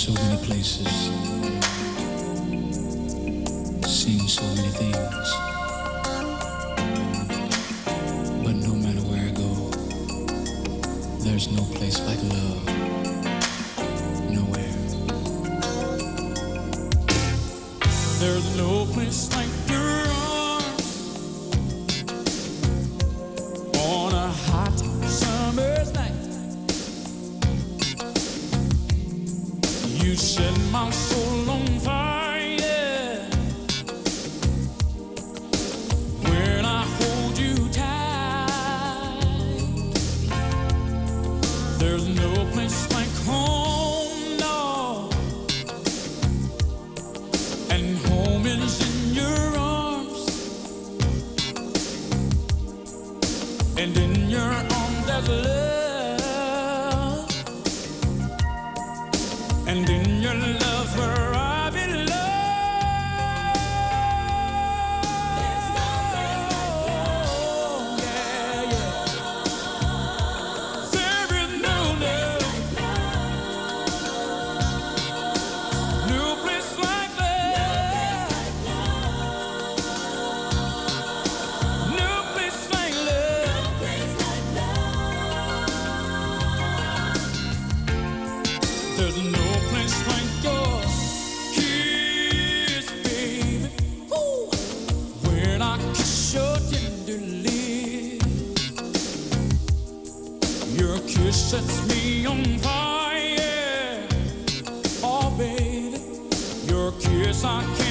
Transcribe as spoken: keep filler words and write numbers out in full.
so many places, seen so many things, but no matter where I go, there's no place like love, nowhere. There's no place like your arms on a hot summer's night. You set my soul on fire when I hold you tight. There's no place like home, no, and home is in your arms, and in your arms there's love, and in your love where I belong. There's no place like home. Yeah, yeah. There is no love, no place like love, no place like love. There's no place like your kiss, baby. Ooh. When I kiss your tender lips, your kiss sets me on fire. Oh, baby, your kiss I can't